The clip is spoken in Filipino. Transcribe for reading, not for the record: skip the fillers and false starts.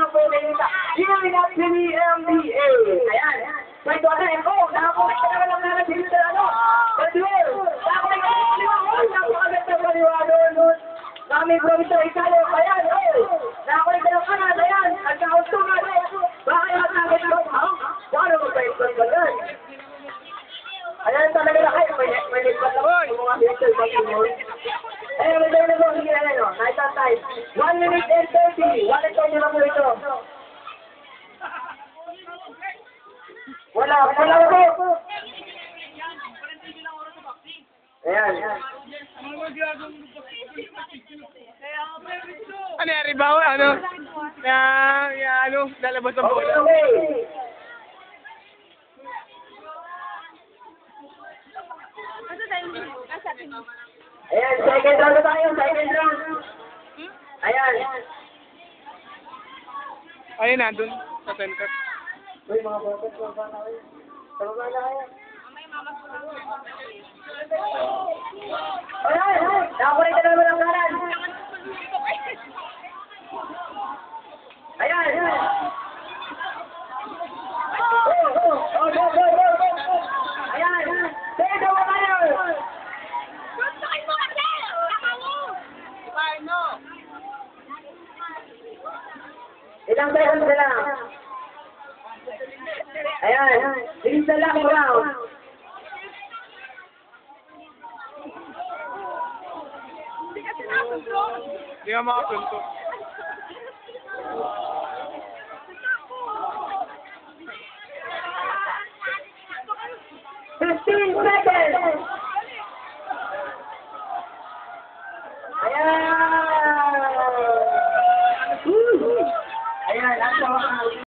ng Pwedengita. Healing at PMDA. Ayan. So ito na ito. Nakakulit ka naman ang narating sa ano. Badwell. Nakakulit ka naman ang napakaganda ng paniwado. Naming provincial Italo. Ayan. Nakakulit ka naman kanan. Ayan. Nagkakauntungan. Bakit ang nakit ako? Paano magpaipon ba yan? Ayan talaga na kayo. May nagpat ako. Mga picture ba mo? Ayan, may tayo na po. Sige na no. Night and time. 1 minute and 30. Wala tayo nila po ito. Wala po. Ayan. Ano yan, ribaw? Ano? Lalabas ang bola. Okay. Ayan, second round na tayo. Second round. Ayan. Ayun na, dun sa center. Uy, mga boses. Tama na kayo. Ayan. Nakakulit ka naman ang kanan. Ayan. Go. Ayan. Sige, gawa kayo. Ilang seconds na lang. Ayan. Bilis na lang round. Hindi nga makapunto. 15 seconds.